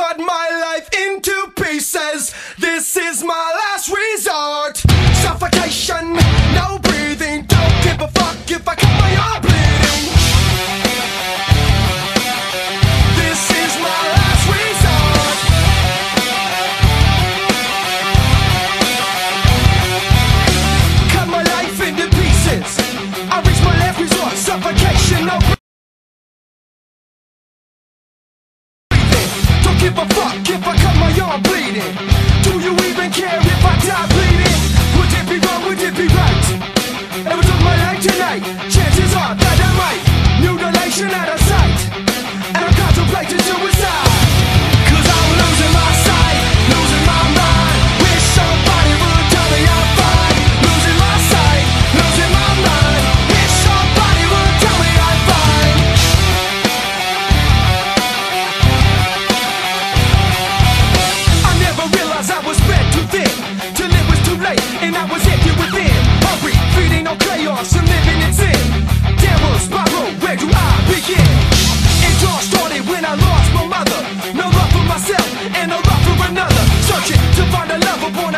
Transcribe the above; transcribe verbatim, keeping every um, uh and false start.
cut my life into pieces. This is my last resort. Suffocation, no breathing. Don't give a fuck if I cut my arm bleeding. This is my last resort. Cut my life into pieces. I reach my last resort. Suffocation, no breathing. Give a fuck if I cut my arm bleeding. Do you even care if I die bleeding? Would it be wrong, would it be right? If I took my life tonight, chances are that I might mutilation out of sight. And I'm contemplating suicide. Cause I'm losing my sight, losing my mind. Wish somebody would tell me I'm fine. Losing my sight, losing my mind. Wish somebody would tell me I'm fine. I was spread too thin, till it was too late, and I was empty within. Hungry, feeding on chaos and living in sin. Downward spiral, where do I begin? It all started when I lost my mother. No love for myself, and no love for another. Searching to find a lover boy.